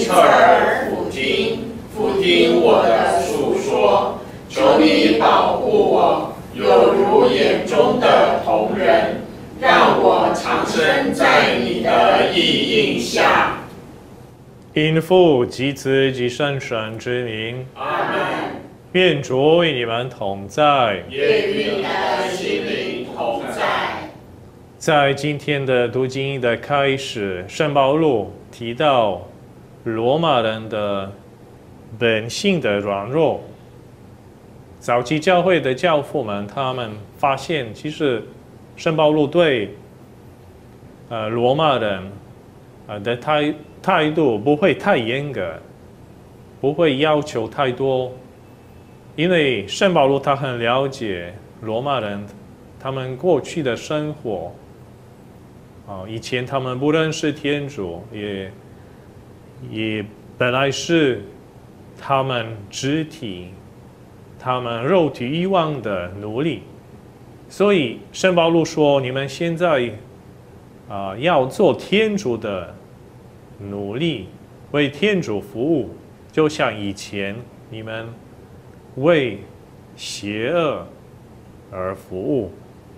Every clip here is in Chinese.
侧耳俯听，俯听我的诉说。求你保护我，有如眼中的瞳人，让我常生在你的意印下。 因父及子及圣神之名， 阿门。 愿主与你们同在， 也与你的心灵同在。 在今天的读经的开始，圣保禄提到罗马人的本性的软弱。早期教会的教父们，他们发现，其实圣保禄对罗马人的态度不会太严格，不会要求太多，因为圣保禄他很了解罗马人他们过去的生活，以前他们不认识天主，也本来是他们肢体、他们肉体欲望的奴隶，所以圣保禄说：你们现在要做天主的奴隶，为天主服务，就像以前你们为邪恶而服务。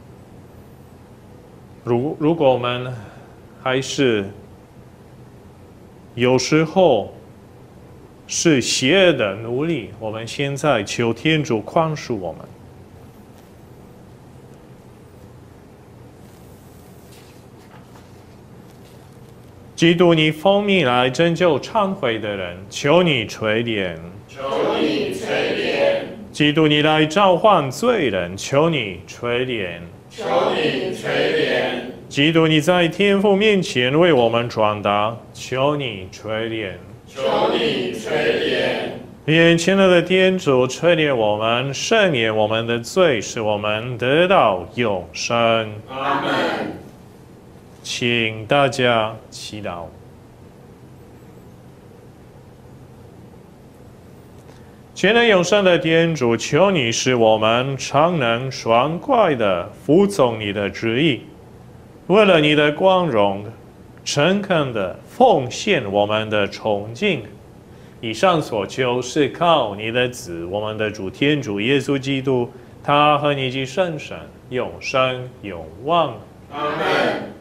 如果我们还是有时候是邪恶的奴隶，我们现在求天主宽恕我们。基督，你奉命来拯救忏悔的人，求你垂怜。 求你垂怜。 基督，你来召唤罪人，求你垂怜。 求你垂怜。 基督，你在天父面前为我们传达，求你垂怜。 求你垂怜。 愿亲爱的天主垂怜我们，赦免我们的罪，使我们得到永生。 阿门。 请大家祈祷。全能永生的天主，求你使我们常能爽快地服从你的旨意，为了你的光荣，诚恳地奉献我们的崇敬。以上所求是靠你的子，我们的主天主耶稣基督，他和你及圣神永生永望。 阿门。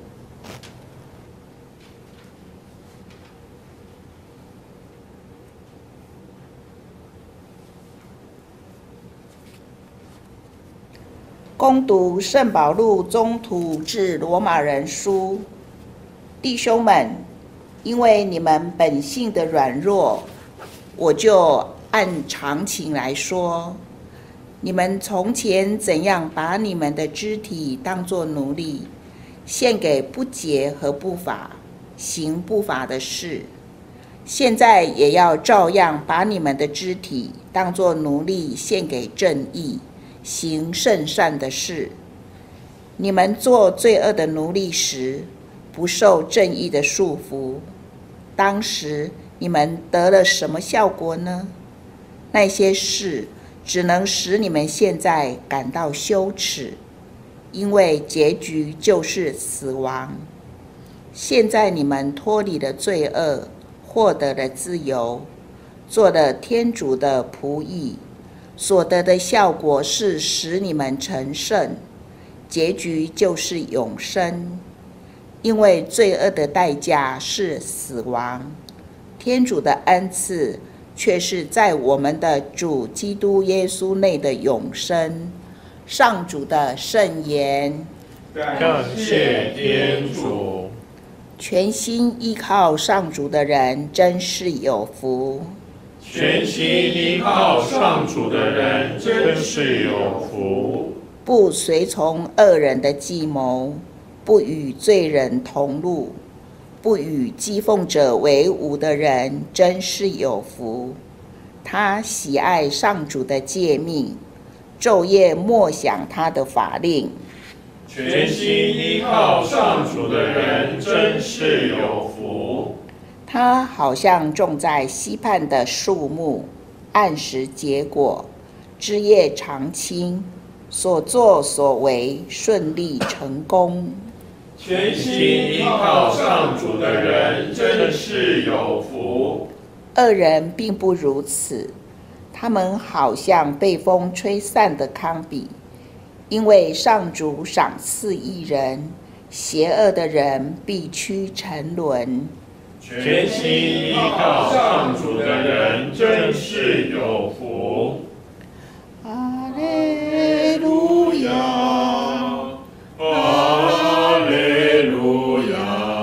恭读圣保禄宗徒致罗马人书，弟兄们，因为你们本性的软弱，我就按常情来说，你们从前怎样把你们的肢体当作奴隶，献给不洁和不法，行不法的事，现在也要照样把你们的肢体当作奴隶，献给正义，行圣善的事。你们做罪恶的奴隶时，不受正义的束缚，当时你们得了什么效果呢？那些事只能使你们现在感到羞耻，因为结局就是死亡。现在你们脱离了罪恶，获得了自由，做了天主的仆役，所得的效果是使你们成圣，结局就是永生。因为罪恶的代价是死亡，天主的恩赐却是在我们的主基督耶稣内的永生。上主的圣言。 感谢天主。 全心依靠上主的人真是有福。 全心依靠上主的人真是有福。 不随从恶人的计谋，不与罪人同路，不与讥讽者为伍的人真是有福。他喜爱上主的诫命，昼夜默想他的法令。 全心依靠上主的人真是有福。 他好像种在溪畔的树木，按时结果，枝叶常青，所作所为顺利成功。 全心依靠上主的人真是有福。 恶人并不如此，他们好像被风吹散的糠秕，因为上主赏赐义人，邪恶的人必趋沉沦。 全心依靠上主的人真是有福。 哈利路亚， 哈利路亚，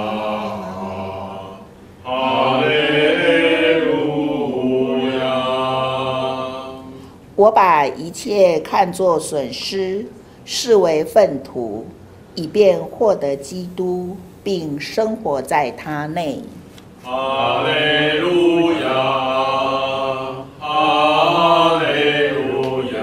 哈利路亚。 我把一切看作损失，视为粪土，以便获得基督，并生活在他内。 哈利路亚，哈利路亚，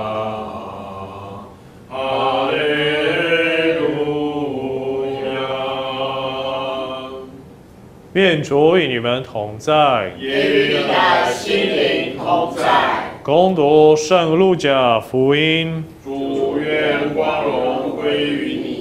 哈利路亚。 愿主与你们同在， 也与你的心灵同在。 恭读圣路加福音。 主愿光荣归于你。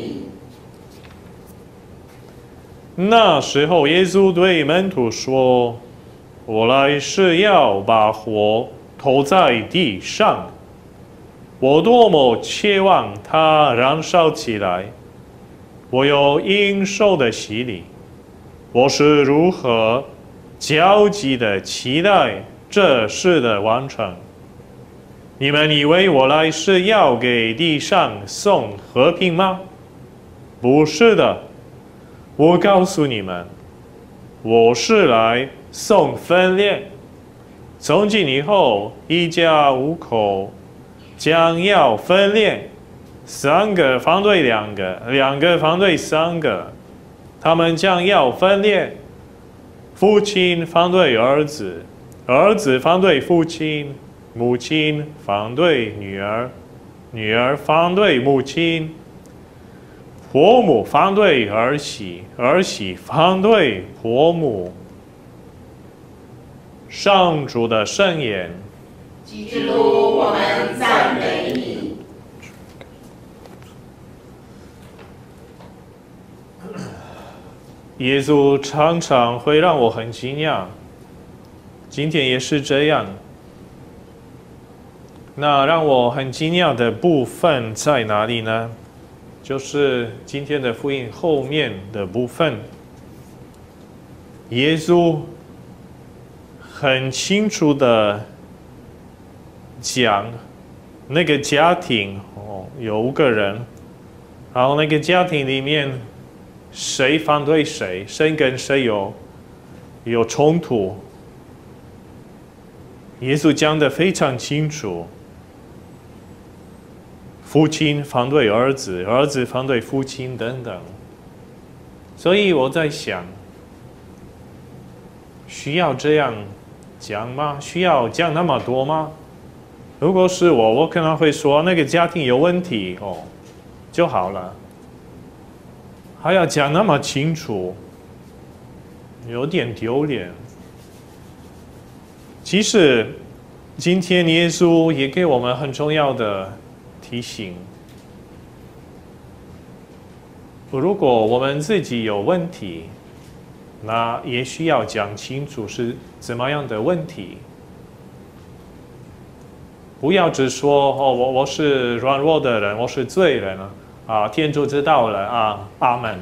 那时候，耶稣对门徒说：“我来是要把火投在地上，我多么切望它燃烧起来！我有应受的洗礼，我是如何焦急的期待这事的完成！你们以为我来是要给地上送和平吗？不是的。我告诉你们，我是来送分裂。从今以后，一家五口将要分裂，3个反对2个，2个反对3个，他们将要分裂。父亲反对儿子，儿子反对父亲，母亲反对女儿，女儿反对母亲。婆母反对儿媳，儿媳反对婆母。上主的圣言。 基督，我们赞美你。 耶稣常常会让我很惊讶，今天也是这样。那让我很惊讶的部分在哪里呢？就是今天的福音后面的部分，耶稣很清楚的讲，那个家庭有5个人，然后那个家庭里面谁反对谁，谁跟谁有冲突，耶稣讲得非常清楚。父亲反对儿子，儿子反对父亲等等。所以我在想，需要这样讲吗？需要讲那么多吗？如果是我可能会说那个家庭有问题就好了，还要讲那么清楚，有点丢脸。其实今天耶稣也给我们很重要的提醒，如果我们自己有问题，那也需要讲清楚是怎么样的问题。不要只说我是软弱的人，我是罪人啊，天主知道了啊，阿门。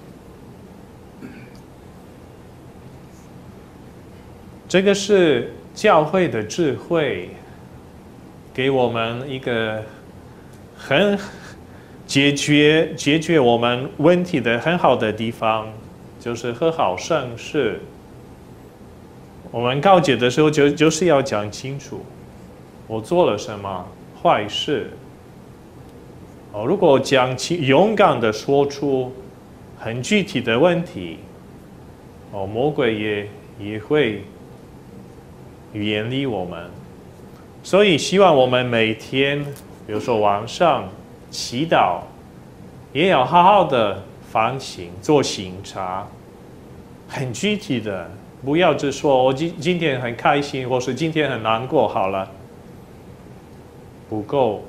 这个是教会的智慧，给我们一个很解决我们问题的很好的地方，就是和好圣事。我们告解的时候就是要讲清楚，我做了什么坏事。如果勇敢的说出很具体的问题，魔鬼也会远离我们。所以希望我们每天，比如说晚上祈祷，也要好好的反省，做省察，很具体的，不要只说我今天很开心，或是今天很难过，好了，不够。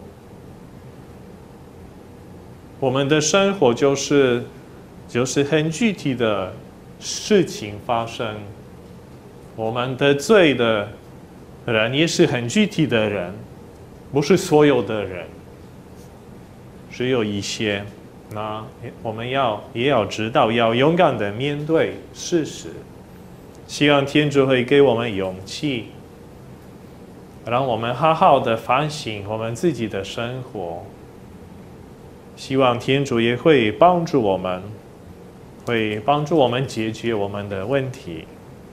我们的生活就是很具体的事情发生， 我们得罪的人也是很具体的人，不是所有的人，只有一些。那我们也要知道，要勇敢的面对事实。希望天主会给我们勇气，让我们好好的反省我们自己的生活。希望天主也会帮助我们，解决我们的问题。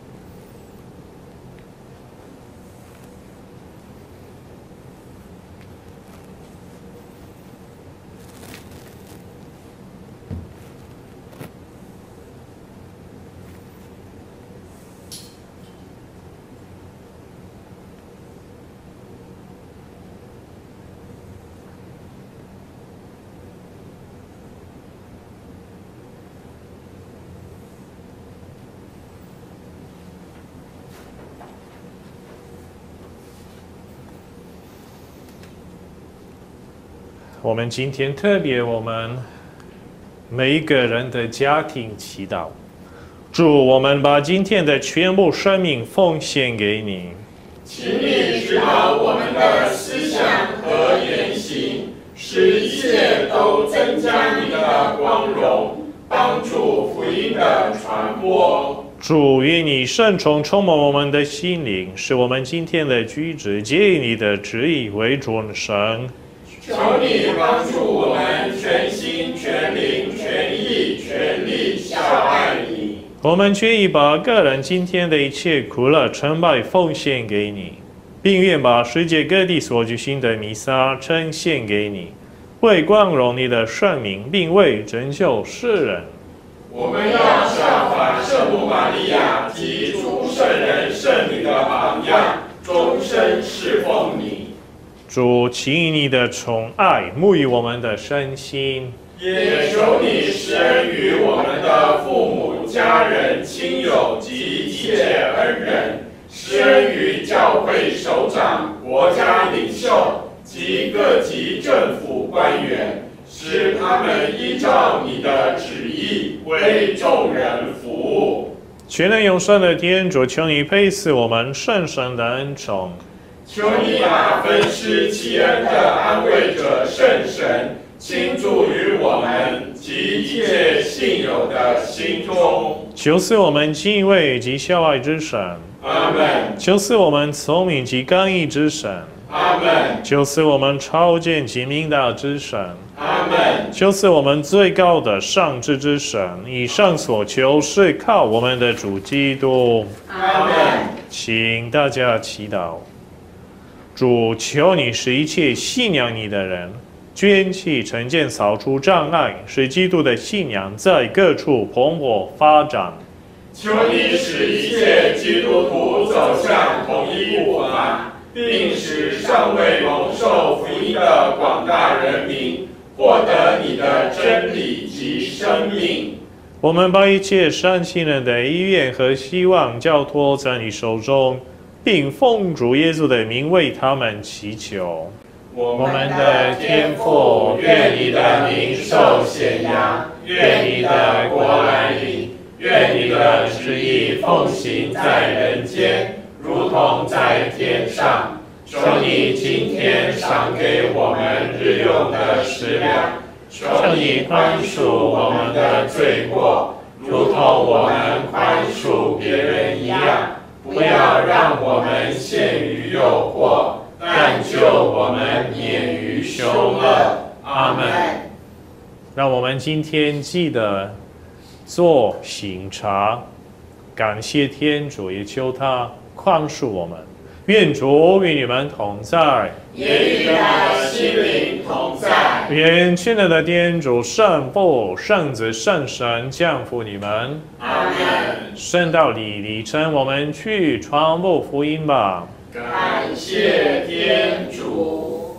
我们今天特别我们每一个人的家庭祈祷，主，我们把今天的全部生命奉献给你， 请你指导我们的思想和言行，使一切都增加你的光荣，帮助福音的传播。 主，愿你圣宠充满我们的心灵，使我们今天的举止皆以你的旨意为准绳。 求你帮助我们全心全灵全意全力效爱你。 我们愿意把个人今天的一切苦乐成败奉献给你，并愿把世界各地所举行的弥撒呈现给你，为光荣你的圣名，并为拯救世人。 我们要效法圣母玛利亚及诸圣人圣女的榜样，终身侍奉你。 主，请以你的宠爱沐浴我们的身心， 也求你施恩于我们的父母、家人、亲友及一切恩人，施恩于教会首长、国家领袖及各级政府官员，使他们依照你的旨意为众人服务。 全能永生的天主，求你配赐我们圣神的恩宠。 求你把分施其恩的安慰者圣神倾注于我们及一切信友的心中。 求赐我们敬畏及孝爱之神。 阿们。 求赐我们聪明及刚毅之神。 阿们。 求赐我们超见及明达之神。 阿们。 求赐我们最高的上智之神。以上所求是靠我们的主基督。 阿们。 请大家祈祷。主，求你使一切信仰你的人捐弃成见，扫除障碍，使基督的信仰在各处蓬勃发展。 求你使一切基督徒走向统一护法，并使尚未蒙受福音的广大人民获得你的真理及生命。 我们把一切善心人的意愿和希望交托在你手中，并奉主耶稣的名为他们祈求。 我们的天父，愿你的名受显扬，愿你的国来临，愿你的旨意奉行在人间，如同在天上。求你今天赏给我们日用的食粮，求你宽恕我们的罪过，如同我们宽恕别人一样。不要让我们陷于诱惑，但救我们免于凶恶。阿们。 让我们今天记得做省察，感谢天主，也求他宽恕我们。愿主与你们同在， 也与你的心灵同在。 愿亲爱的天主圣父、圣子、圣神降福你们。 阿们。 圣道里程，我们去传播福音吧。 感谢天主。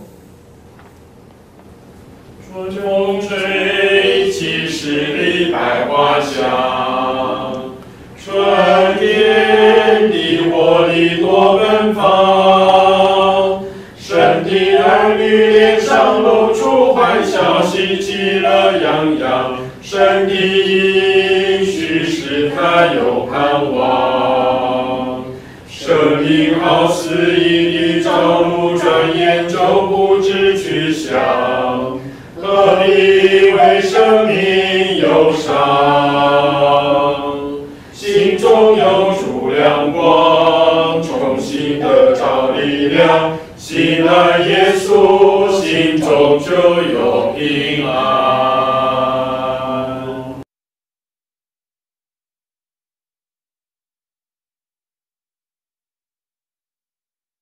风吹起十里百花香，春天的活力多奔放，神的儿女脸上露出欢笑，喜气乐洋洋，神的应许使他有盼望。 因好似一滴朝露，转眼就不知去向。何必为生命忧伤？心中有主亮光，重新得着力量。信了耶稣，心中就有平安。